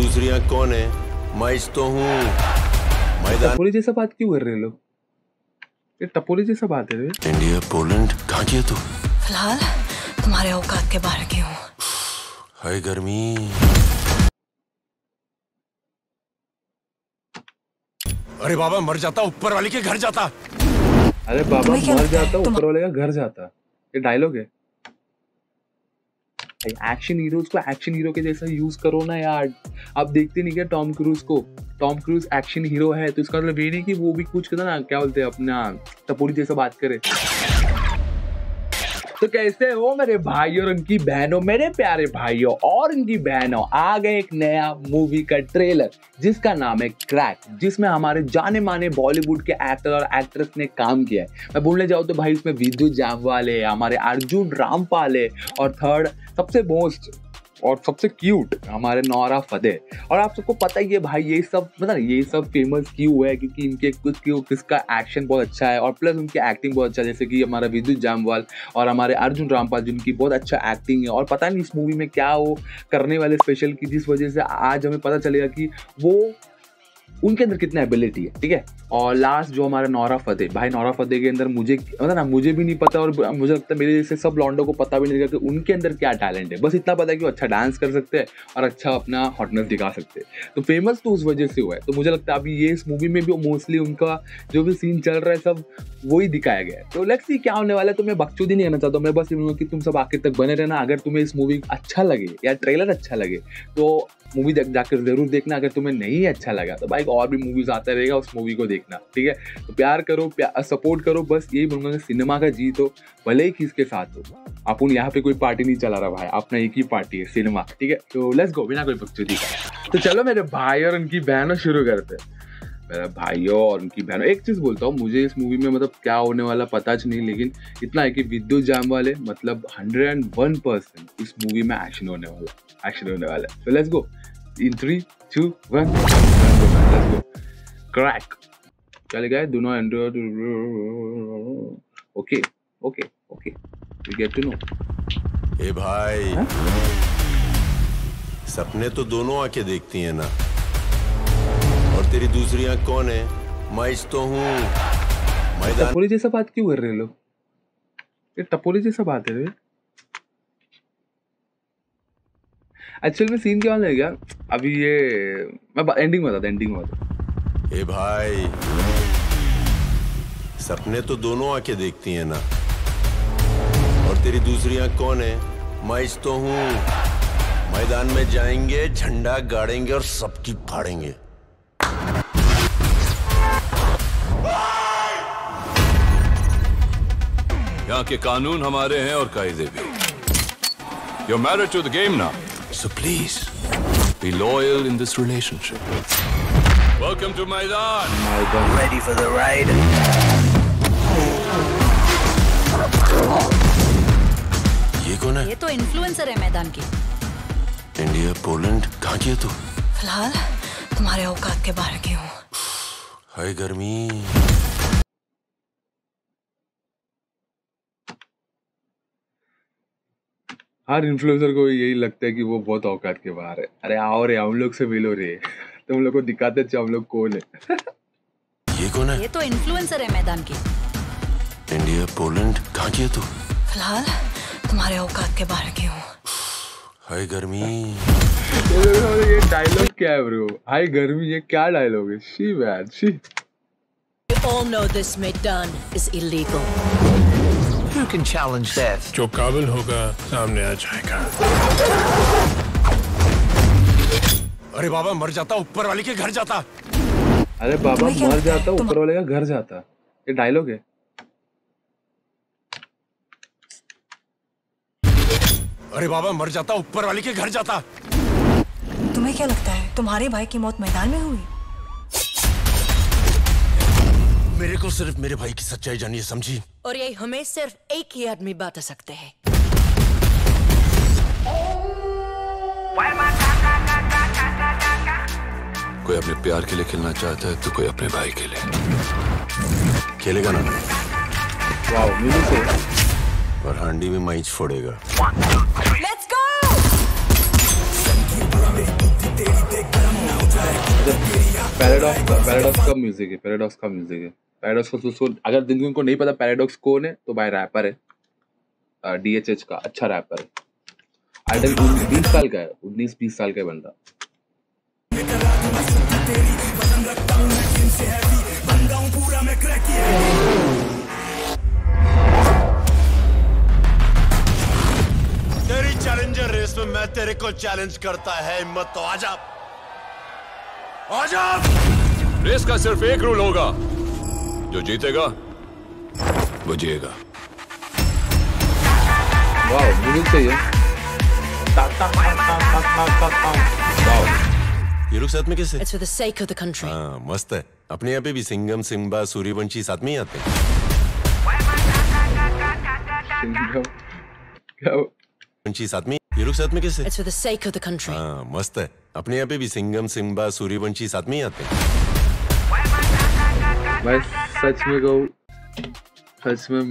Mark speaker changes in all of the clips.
Speaker 1: दूसरी आंख कौन है? मैं तो हूँ मैदान।
Speaker 2: टपोरी जैसा बात क्यों कर रहे लोग? ये टपोरी जैसा बात है।
Speaker 1: इंडिया पोलैंड कहाँ किया तू?
Speaker 3: फिलहाल तुम्हारे औकात के बाहर की हूँ।
Speaker 1: हाय गर्मी। अरे बाबा मर जाता, ऊपर वाले के घर जाता।
Speaker 2: अरे बाबा मर जाता, ऊपर वाले का घर जाता। ये डायलॉग है। एक्शन हीरोज को एक्शन हीरो के जैसा यूज करो ना यार। आप देखते नहीं क्या टॉम क्रूज को? टॉम क्रूज एक्शन हीरो है तो इसका मतलब ये नहीं कि वो भी कुछ करता ना, क्या बोलते हैं, अपना टपोरी जैसा बात करे। तो कैसे हो मेरे भाई और उनकी बहनों, मेरे प्यारे भाइयों और उनकी बहनों, आ गए एक नया मूवी का ट्रेलर जिसका नाम है क्रैक, जिसमें हमारे जाने माने बॉलीवुड के एक्टर और एक्ट्रेस ने काम किया है। मैं बोलने जाऊँ तो भाई इसमें विद्युत जामवाल है, हमारे अर्जुन रामपाल है, और थर्ड सबसे मोस्ट और सबसे क्यूट हमारे नौरा फतेह। और आप सबको पता ही है भाई ये सब मतलब ये सब फेमस क्यों है, क्योंकि इनके किसका एक्शन बहुत अच्छा है और प्लस उनकी एक्टिंग बहुत अच्छा है। जैसे कि हमारा विद्युत जामवाल और हमारे अर्जुन रामपाल जिनकी बहुत अच्छा एक्टिंग है। और पता नहीं इस मूवी में क्या वो करने वाले स्पेशल की जिस वजह से आज हमें पता चलेगा कि वो उनके अंदर कितना एबिलिटी है, ठीक है। और लास्ट जो हमारा नौरा फतेह, भाई नौरा फतेह के अंदर मुझे मतलब ना मुझे भी नहीं पता और मुझे लगता है मेरे जैसे सब लॉन्डो को पता भी नहीं लगा कि उनके अंदर क्या टैलेंट है। बस इतना पता है कि वो अच्छा डांस कर सकते हैं और अच्छा अपना हॉटनेस दिखा सकते हैं। तो फेमस तो उस वजह से हुआ है। तो मुझे लगता है अभी ये इस मूवी में भी मोस्टली उनका जो भी सीन चल रहा है सब वही दिखाया गया है। तो लेट्स सी क्या होने वाला है। तो मैं बकचोदी नहीं करना चाहता हूँ, मैं बस ये बोलूँगा कि तुम सब आखिर तक बने रहना। अगर तुम्हें इस मूवी अच्छा लगे या ट्रेलर अच्छा लगे तो मूवी जाकर जरूर देखना। अगर तुम्हें नहीं अच्छा लगा तो भाई और भी मूवीज आता रहेगा, उस मूवी को देखना, ठीक है। तो प्यार करो, सपोर्ट करो, बस यही बोलूंगा कि सिनेमा का जीत हो, भले ही किसके साथ हो। अपन यहाँ पे कोई पार्टी नहीं चला रहा भाई, अपना एक ही पार्टी है, सिनेमा, ठीक है। तो लेट्स गो बिना कोई बकचोदी का। तो चलो मेरे भाई और उनकी बहनों शुरू करते हैं। मेरे भाइयों और उनकी बहनों, एक चीज बोलता हूँ, मुझे इस मूवी में मतलब क्या होने वाला पता नहीं, लेकिन इतना है कि विद्युत जामवाल है, मतलब 101% इस मूवी में एक्शन होने वाला है। तो let's go in 3, 2, 1, let's go. Crack. चले गए दोनों android. Okay we get to know.
Speaker 1: ए भाई सपने तो दोनों आंखें देखती हैं ना, और तेरी दूसरी आंख कौन है? मैं तो हूँ मैदान।
Speaker 2: टपोरी जैसा बात क्यों कर रहे लोग? ये टपोरी जैसा बात है। एक्चुअली में सीन क्या होने लगा अभी, ये मैं एंडिंग बता।
Speaker 1: ए भाई सपने तो दोनों आंखें देखती हैं ना, और तेरी दूसरी आंख कौन है? मैं तो हूँ मैदान में जाएंगे, झंडा गाड़ेंगे और सबकी फाड़ेंगे।
Speaker 4: यहाँ के कानून हमारे हैं और कायदे भी। You're married to the game now. So please, be loyal in this relationship. Welcome to Maidan.
Speaker 5: Ready for the ride?
Speaker 1: ये कौन है?
Speaker 3: ये तो इन्फ्लुएंसर है मैदान की।
Speaker 1: इंडिया पोलैंड कहाँ किया तू?
Speaker 3: फिलहाल तुम्हारे औकात के बाहर की हूँ।
Speaker 1: हाय गर्मी।
Speaker 2: हर इन्फ्लुएंसर को यही लगता है कि वो बहुत औकात के बाहर है। अरे आओ रे, हम लोग से मिलो रे, तुम लोग को दिखाते हम लोग कौन है।
Speaker 1: ये कौन है?
Speaker 3: ये तो इन्फ्लुएंसर है मैदान की।
Speaker 1: इंडिया पोलैंड कहाँ किया तू?
Speaker 3: फिलहाल तुम्हारे औकात के बाहर की हूँ।
Speaker 1: हाय गर्मी।
Speaker 2: ये डायलॉग क्या है ब्रो? हाय गर्मी, ये क्या डायलॉग है? She man she.
Speaker 3: You all know this Maidan is illegal.
Speaker 5: Who can challenge that?
Speaker 6: जो काबिल होगा सामने आ जाएगा।
Speaker 1: अरे बाबा मर जाता, ऊपर वाले के घर जाता।
Speaker 2: अरे बाबा मर जाता, ऊपर वाले का घर जाता। ये डायलॉग है।
Speaker 1: अरे बाबा मर जाता, ऊपर वाले के घर जाता।
Speaker 3: तुम्हें क्या लगता है तुम्हारे भाई की मौत मैदान में हुई?
Speaker 1: मेरे को सिर्फ मेरे भाई की सच्चाई जानिए, समझी?
Speaker 3: और यही हमें सिर्फ एक ही आदमी बता सकते हैं।
Speaker 4: कोई अपने प्यार के लिए खेलना चाहता है तो कोई अपने भाई के लिए
Speaker 1: खेलेगा ना।
Speaker 2: वाओ, म्यूजिक से
Speaker 1: और हांडी में मैच फोड़ेगा।
Speaker 3: Let's go!
Speaker 2: पैराडॉक्स का म्यूजिक है, पैराडॉक्स का म्यूजिक है। पैराडॉक्स को अगर जिनको नहीं पता पैराडॉक्स कौन है तो भाई रैपर है, DHH का अच्छा रैपर है। आइडल 20 साल का है, 19-20 साल का बंदा।
Speaker 1: तेरी चैलेंजर रेस में मैं तेरे को चैलेंज करता है, हिम्मत तो आजा आजा।
Speaker 4: रेस का सिर्फ एक रूल होगा, जो जीतेगा वो जिएगा।
Speaker 2: वाह म्यूजिक चाहिए।
Speaker 1: ये लोग साथ में कैसे?
Speaker 7: It's for the sake of the country.
Speaker 1: हाँ मस्त है। अपने यहाँ पे भी सिंघम, सिम्बा, सूर्यवंशी साथ में ही आते हैं। वंशी साथ में, ये लोग साथ में कैसे?
Speaker 7: It's for the sake of the country.
Speaker 1: हाँ मस्त है। अपने यहाँ पे भी सिंघम, सिम्बा, सूर्यवंशी साथ में ही आते हैं।
Speaker 2: मैं सच में कहूँ, सच में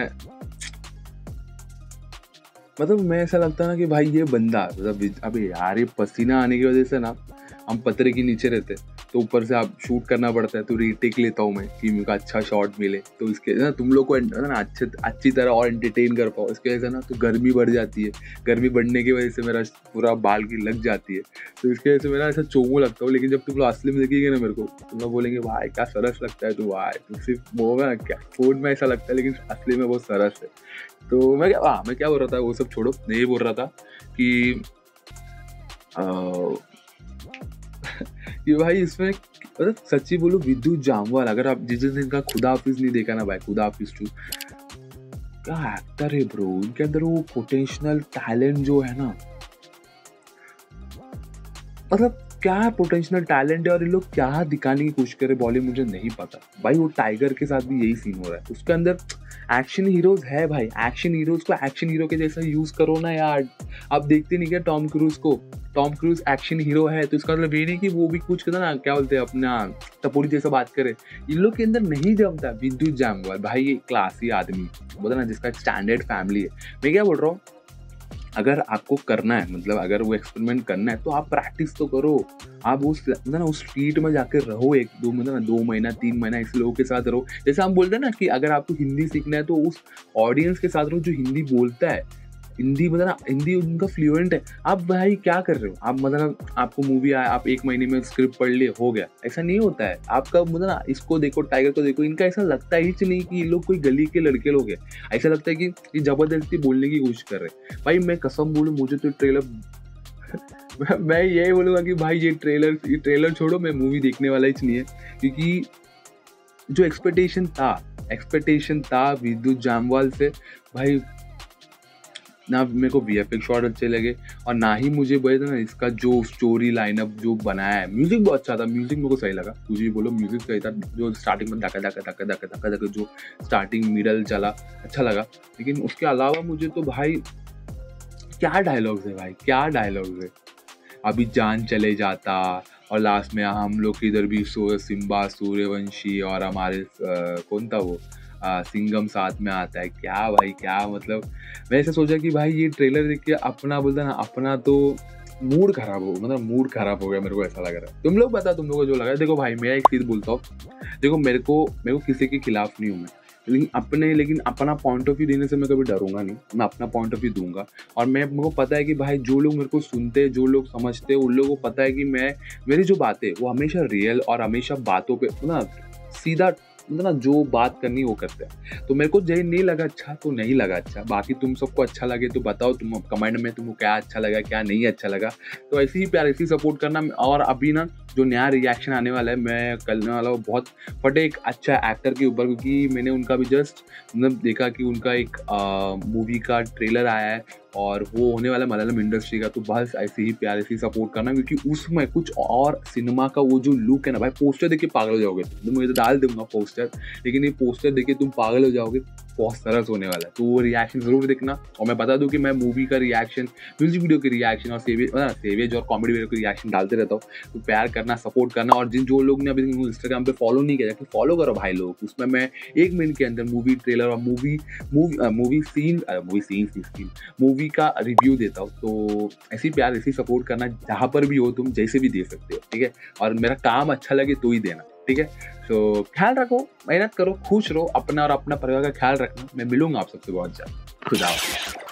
Speaker 2: मतलब मैं ऐसा लगता है ना कि भाई ये बंदा मतलब अबे यार ये पसीना आने की वजह से ना हम पतरे के नीचे रहते तो ऊपर से आप शूट करना पड़ता है, तो रीटेक लेता हूँ मैं कि मेरे को अच्छा शॉट मिले, तो इसके ना तुम लोग को ना अच्छी तरह और एंटरटेन कर पाओ। इसके वजह से ना तो गर्मी बढ़ जाती है, गर्मी बढ़ने की वजह से मेरा पूरा बाल की लग जाती है, तो इसके वजह से मेरा ऐसा चोमू लगता हूँ। लेकिन जब तुम लोग असली में देखेंगे ना मेरे को, तुम लोग बोलेंगे भाई क्या सरस लगता है तू, भाई तू सिर्फ वो ना क्या फोन में ऐसा लगता है लेकिन असली में बहुत सरस है। तो मैं क्या बोल रहा था, वो सब छोड़ो। मैं ये बोल रहा था कि ये भाई इसमें मतलब सच्ची बोलो विद्युत जामवाल, अगर आप जिस दिन का खुदा हाफिज नहीं देखा ना भाई, खुदा हाफिज 2 क्या एक्टर है ब्रो, इनके अंदर वो पोटेंशियल टैलेंट जो है ना, मतलब क्या पोटेंशियल टैलेंट है और ये लोग क्या दिखाने की कोशिश करे बॉलीवुड मुझे नहीं पता भाई। वो टाइगर के साथ भी यही सीन हो रहा है, उसके अंदर एक्शन हीरोज है भाई, एक्शन हीरोज को एक्शन हीरो के जैसा यूज करो ना यार। आप देखते नहीं क्या टॉम क्रूज को, टॉम क्रूज एक्शन हीरो है तो इसका मतलब ये नहीं कि वो भी कुछ करता ना क्या बोलते हैं अपना टपोरी जैसा बात करे, इन लोग के अंदर नहीं जमता। विद्युत जामवाल भाई ये क्लासी आदमी बोलते ना जिसका स्टैंडर्ड फैमिली है। मैं क्या बोल रहा हूँ, अगर आपको करना है मतलब अगर वो एक्सपेरिमेंट करना है तो आप प्रैक्टिस तो करो, आप उस मतलब ना उस फील्ड में जाकर रहो 1-2 मतलब ना 2 महीना 3 महीना इस लोगों के साथ रहो। जैसे हम बोलते हैं ना कि अगर आपको हिंदी सीखना है तो उस ऑडियंस के साथ रहो जो हिंदी बोलता है, हिंदी मतलब ना हिंदी उनका फ्लुएंट है। आप भाई क्या कर रहे हो, आप मतलब आपको मूवी आया, आप 1 महीने में स्क्रिप्ट पढ़ लिए हो गया, ऐसा नहीं होता है आपका। मतलब ना इसको देखो, टाइगर को देखो, इनका ऐसा लगता ही नहीं कि ये लोग कोई गली के लड़के लोग हैं। ऐसा लगता है कि ये जबरदस्ती बोलने की कोशिश कर रहे हैं। भाई मैं कसम बोलूं, मुझे तो ट्रेलर मैं यही बोलूँगा कि भाई ये ट्रेलर छोड़ो, मैं मूवी देखने वाला ही नहीं है, क्योंकि जो एक्सपेक्टेशन था विद्युत जामवाल से भाई, ना मेरे को VFX शॉट अच्छे लगे और ना ही मुझे बोले ना इसका जो स्टोरी लाइनअप जो बनाया है, म्यूजिक बहुत अच्छा था, म्यूजिक मेरे को सही लगा। कुछ भी बोलो म्यूजिक सही था, जो स्टार्टिंग में धक्का जो स्टार्टिंग मिडल चला अच्छा लगा। लेकिन उसके अलावा मुझे तो भाई क्या डायलॉग्स है भाई, क्या डायलॉग्स है। अभी जान चले जाता और लास्ट में हम लोग के इधर भी सिम्बा, सूर्यवंशी और हमारे कौन था वो सिंघम साथ में आता है। क्या भाई क्या मतलब, मैं ऐसा सोचा कि भाई ये ट्रेलर देख के अपना बोलता ना अपना तो मूड खराब हो गया, मेरे को ऐसा लग रहा है। तुम लोग बता तुम लोगों को जो लगा है। देखो भाई मैं एक चीज़ बोलता हूँ, देखो मेरे को किसी के खिलाफ नहीं हूँ मैं, लेकिन अपना पॉइंट ऑफ व्यू देने से मैं कभी डरूंगा नहीं, मैं अपना पॉइंट ऑफ व्यू दूंगा। और मेरे को पता है कि भाई जो लोग मेरे को सुनते हैं, जो लोग समझते हैं, उन लोगों को पता है कि मेरी जो बातें वो हमेशा रियल और हमेशा बातों पे ना सीधा मतलब ना जो बात करनी वो करते हैं। तो मेरे को जो नहीं लगा अच्छा तो नहीं लगा अच्छा, बाकी तुम सबको अच्छा लगे तो बताओ तुम कमेंट में तुमको क्या अच्छा लगा क्या नहीं अच्छा लगा। तो ऐसे ही प्यार, ऐसे ही सपोर्ट करना। और अभी ना जो नया रिएक्शन आने वाला है मैं करने वाला हूँ बहुत फटे एक अच्छा एक्टर के ऊपर, क्योंकि मैंने उनका भी जस्ट मतलब देखा कि उनका एक मूवी का ट्रेलर आया है और वो होने वाला मलयालम इंडस्ट्री का। तो बस ऐसे ही प्यार, ऐसे ही सपोर्ट करना, क्योंकि उसमें कुछ और सिनेमा का वो जो लुक है ना भाई, पोस्टर देख के पागल हो जाओगे। तो मैं तो डाल दूंगा पोस्टर, लेकिन ये पोस्टर देख के तुम पागल हो जाओगे। बहुत सरस होने वाला है, तो वो रिएक्शन जरूर देखना। और मैं बता दूं कि मैं मूवी का रिएक्शन, म्यूजिक वीडियो के रिएक्शन और सेवेज और कॉमेडी वीडियो के रिएक्शन डालते रहता हूँ। तो प्यार करना, सपोर्ट करना, और जो लोग ने अभी इंस्टाग्राम पे फॉलो नहीं किया, फॉलो करो भाई लोग। उसमें मैं 1 मिनट के अंदर मूवी ट्रेलर और मूवी का रिव्यू देता हूँ। तो ऐसी प्यार, ऐसी सपोर्ट करना, जहाँ पर भी हो तुम, जैसे भी दे सकते हो, ठीक है। और मेरा काम अच्छा लगे तो ही देना, ठीक है। तो ख्याल रखो, मेहनत करो, खुश रहो, अपना और अपना परिवार का ख्याल रखना। मैं मिलूंगा आप सबसे बहुत जल्द। खुदा हाफिज़।